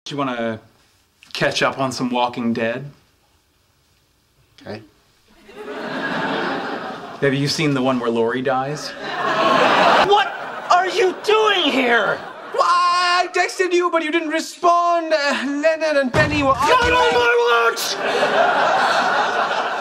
Do you want to catch up on some Walking Dead? Okay. Have you seen the one where Lori dies? What are you doing here? Well, I texted you, but you didn't respond. Leonard and Penny were... Not on my watch!